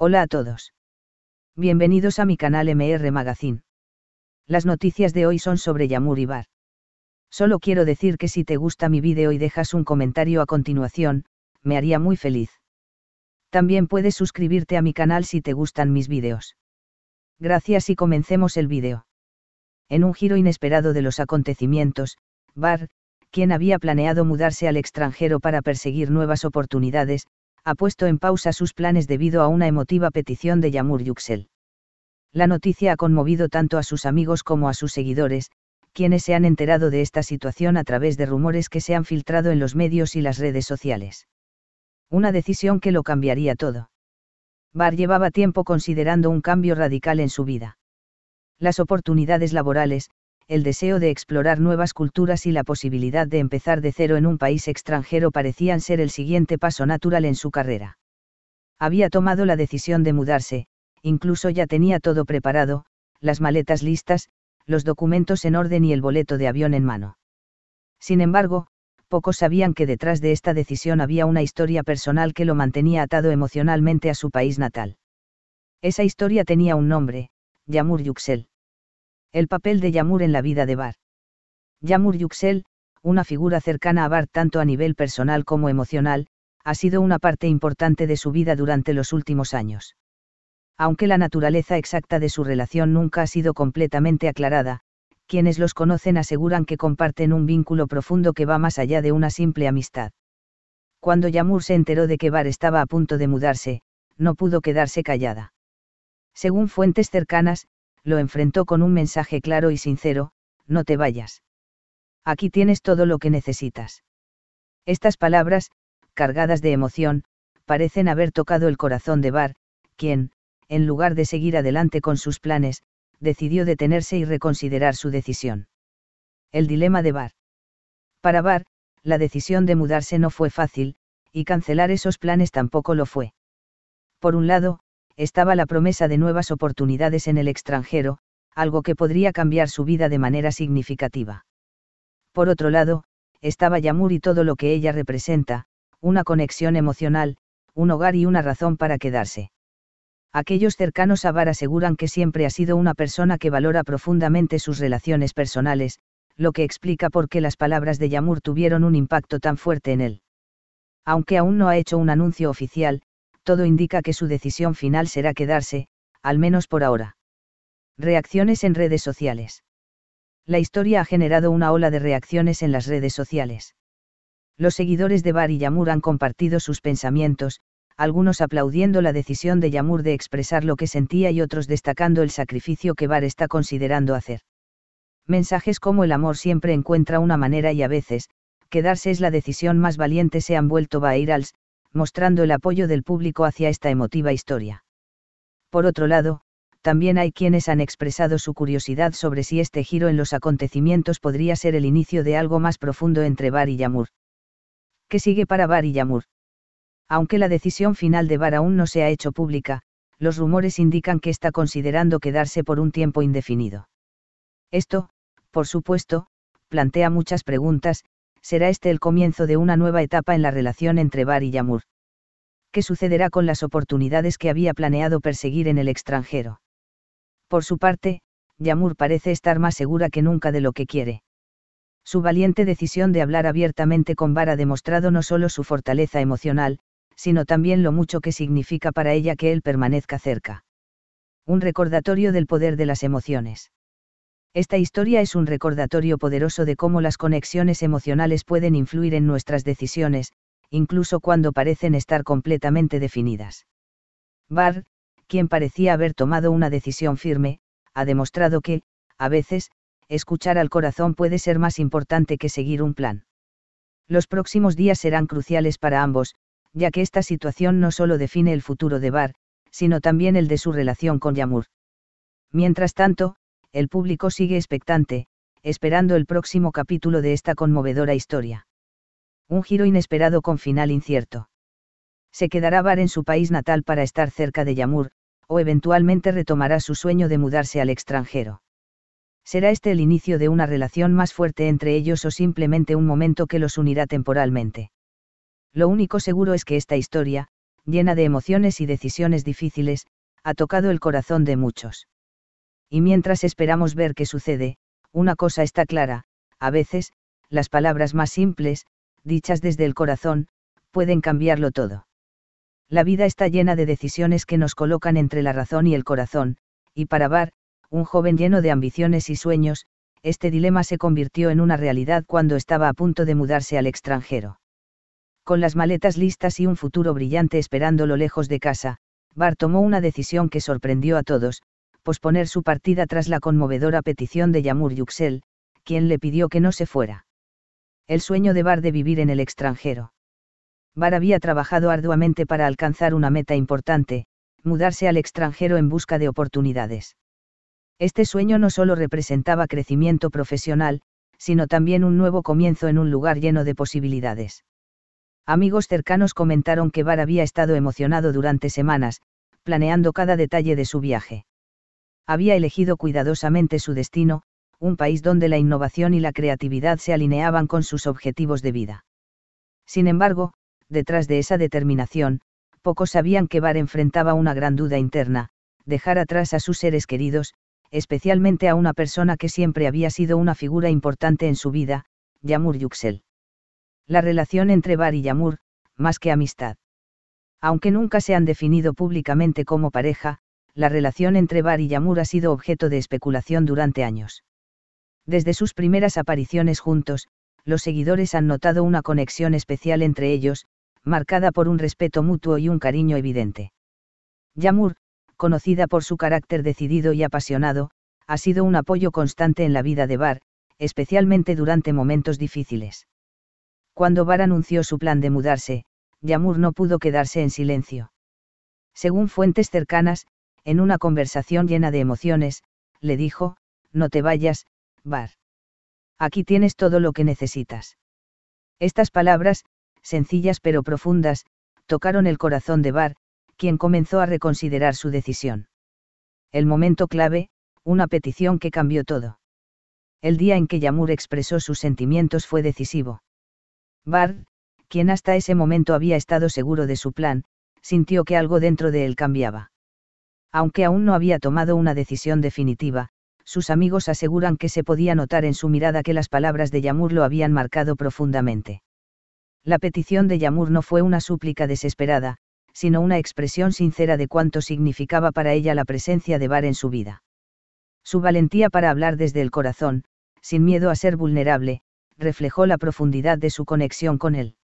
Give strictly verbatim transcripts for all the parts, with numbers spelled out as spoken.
Hola a todos. Bienvenidos a mi canal M R Magazine. Las noticias de hoy son sobre Yamur y Bar. Solo quiero decir que si te gusta mi vídeo y dejas un comentario a continuación, me haría muy feliz. También puedes suscribirte a mi canal si te gustan mis vídeos. Gracias y comencemos el vídeo. En un giro inesperado de los acontecimientos, Bar, quien había planeado mudarse al extranjero para perseguir nuevas oportunidades, ha puesto en pausa sus planes debido a una emotiva petición de Yamur Yüksel. La noticia ha conmovido tanto a sus amigos como a sus seguidores, quienes se han enterado de esta situación a través de rumores que se han filtrado en los medios y las redes sociales. Una decisión que lo cambiaría todo. Bar llevaba tiempo considerando un cambio radical en su vida. Las oportunidades laborales, el deseo de explorar nuevas culturas y la posibilidad de empezar de cero en un país extranjero parecían ser el siguiente paso natural en su carrera. Había tomado la decisión de mudarse, incluso ya tenía todo preparado, las maletas listas, los documentos en orden y el boleto de avión en mano. Sin embargo, pocos sabían que detrás de esta decisión había una historia personal que lo mantenía atado emocionalmente a su país natal. Esa historia tenía un nombre, Yamur Yüksel. El papel de Yamur en la vida de Bar. Yamur Yüksel, una figura cercana a Bar tanto a nivel personal como emocional, ha sido una parte importante de su vida durante los últimos años. Aunque la naturaleza exacta de su relación nunca ha sido completamente aclarada, quienes los conocen aseguran que comparten un vínculo profundo que va más allá de una simple amistad. Cuando Yamur se enteró de que Bar estaba a punto de mudarse, no pudo quedarse callada. Según fuentes cercanas, lo enfrentó con un mensaje claro y sincero: no te vayas. Aquí tienes todo lo que necesitas. Estas palabras, cargadas de emoción, parecen haber tocado el corazón de Bar, quien, en lugar de seguir adelante con sus planes, decidió detenerse y reconsiderar su decisión. El dilema de Bar. Para Bar, la decisión de mudarse no fue fácil, y cancelar esos planes tampoco lo fue. Por un lado, estaba la promesa de nuevas oportunidades en el extranjero, algo que podría cambiar su vida de manera significativa. Por otro lado, estaba Yamur y todo lo que ella representa, una conexión emocional, un hogar y una razón para quedarse. Aquellos cercanos a Bar aseguran que siempre ha sido una persona que valora profundamente sus relaciones personales, lo que explica por qué las palabras de Yamur tuvieron un impacto tan fuerte en él. Aunque aún no ha hecho un anuncio oficial, todo indica que su decisión final será quedarse, al menos por ahora. Reacciones en redes sociales. La historia ha generado una ola de reacciones en las redes sociales. Los seguidores de Bar y Yamur han compartido sus pensamientos, algunos aplaudiendo la decisión de Yamur de expresar lo que sentía y otros destacando el sacrificio que Bar está considerando hacer. Mensajes como el amor siempre encuentra una manera y a veces, quedarse es la decisión más valiente se han vuelto virals, mostrando el apoyo del público hacia esta emotiva historia. Por otro lado, también hay quienes han expresado su curiosidad sobre si este giro en los acontecimientos podría ser el inicio de algo más profundo entre Bar y Yamur. ¿Qué sigue para Bar y Yamur? Aunque la decisión final de Bar aún no se ha hecho pública, los rumores indican que está considerando quedarse por un tiempo indefinido. Esto, por supuesto, plantea muchas preguntas. ¿Será este el comienzo de una nueva etapa en la relación entre Bar y Yamur? ¿Qué sucederá con las oportunidades que había planeado perseguir en el extranjero? Por su parte, Yamur parece estar más segura que nunca de lo que quiere. Su valiente decisión de hablar abiertamente con Bar ha demostrado no solo su fortaleza emocional, sino también lo mucho que significa para ella que él permanezca cerca. Un recordatorio del poder de las emociones. Esta historia es un recordatorio poderoso de cómo las conexiones emocionales pueden influir en nuestras decisiones, incluso cuando parecen estar completamente definidas. Bar, quien parecía haber tomado una decisión firme, ha demostrado que, a veces, escuchar al corazón puede ser más importante que seguir un plan. Los próximos días serán cruciales para ambos, ya que esta situación no solo define el futuro de Bar, sino también el de su relación con Yamur. Mientras tanto, el público sigue expectante, esperando el próximo capítulo de esta conmovedora historia. Un giro inesperado con final incierto. ¿Se quedará Bar en su país natal para estar cerca de Yamur, o eventualmente retomará su sueño de mudarse al extranjero? ¿Será este el inicio de una relación más fuerte entre ellos o simplemente un momento que los unirá temporalmente? Lo único seguro es que esta historia, llena de emociones y decisiones difíciles, ha tocado el corazón de muchos. Y mientras esperamos ver qué sucede, una cosa está clara, a veces, las palabras más simples, dichas desde el corazón, pueden cambiarlo todo. La vida está llena de decisiones que nos colocan entre la razón y el corazón, y para Bar, un joven lleno de ambiciones y sueños, este dilema se convirtió en una realidad cuando estaba a punto de mudarse al extranjero. Con las maletas listas y un futuro brillante esperándolo lejos de casa, Bar tomó una decisión que sorprendió a todos: posponer su partida tras la conmovedora petición de Yamur Yüksel, quien le pidió que no se fuera. El sueño de Bar de vivir en el extranjero. Bar había trabajado arduamente para alcanzar una meta importante: mudarse al extranjero en busca de oportunidades. Este sueño no solo representaba crecimiento profesional, sino también un nuevo comienzo en un lugar lleno de posibilidades. Amigos cercanos comentaron que Bar había estado emocionado durante semanas, planeando cada detalle de su viaje. Había elegido cuidadosamente su destino, un país donde la innovación y la creatividad se alineaban con sus objetivos de vida. Sin embargo, detrás de esa determinación, pocos sabían que Bar enfrentaba una gran duda interna: dejar atrás a sus seres queridos, especialmente a una persona que siempre había sido una figura importante en su vida, Yamur Yüksel. La relación entre Bar y Yamur, más que amistad. Aunque nunca se han definido públicamente como pareja, la relación entre Bar y Yamur ha sido objeto de especulación durante años. Desde sus primeras apariciones juntos, los seguidores han notado una conexión especial entre ellos, marcada por un respeto mutuo y un cariño evidente. Yamur, conocida por su carácter decidido y apasionado, ha sido un apoyo constante en la vida de Bar, especialmente durante momentos difíciles. Cuando Bar anunció su plan de mudarse, Yamur no pudo quedarse en silencio. Según fuentes cercanas, en una conversación llena de emociones, le dijo: no te vayas, Bar. Aquí tienes todo lo que necesitas. Estas palabras, sencillas pero profundas, tocaron el corazón de Bar, quien comenzó a reconsiderar su decisión. El momento clave, una petición que cambió todo. El día en que Yamur expresó sus sentimientos fue decisivo. Bar, quien hasta ese momento había estado seguro de su plan, sintió que algo dentro de él cambiaba. Aunque aún no había tomado una decisión definitiva, sus amigos aseguran que se podía notar en su mirada que las palabras de Yamur lo habían marcado profundamente. La petición de Yamur no fue una súplica desesperada, sino una expresión sincera de cuánto significaba para ella la presencia de Bar en su vida. Su valentía para hablar desde el corazón, sin miedo a ser vulnerable, reflejó la profundidad de su conexión con él.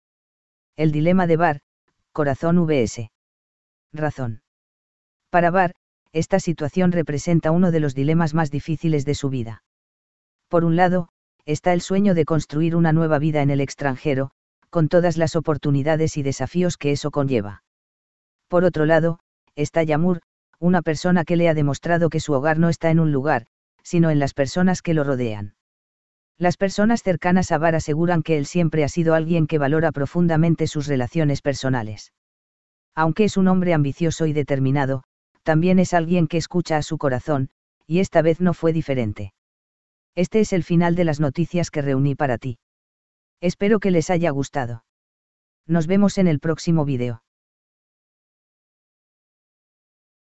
El dilema de Bar, corazón versus razón. Para Bar, esta situación representa uno de los dilemas más difíciles de su vida. Por un lado, está el sueño de construir una nueva vida en el extranjero, con todas las oportunidades y desafíos que eso conlleva. Por otro lado, está Yamur, una persona que le ha demostrado que su hogar no está en un lugar, sino en las personas que lo rodean. Las personas cercanas a Bar aseguran que él siempre ha sido alguien que valora profundamente sus relaciones personales. Aunque es un hombre ambicioso y determinado, también es alguien que escucha a su corazón, y esta vez no fue diferente. Este es el final de las noticias que reuní para ti. Espero que les haya gustado. Nos vemos en el próximo vídeo.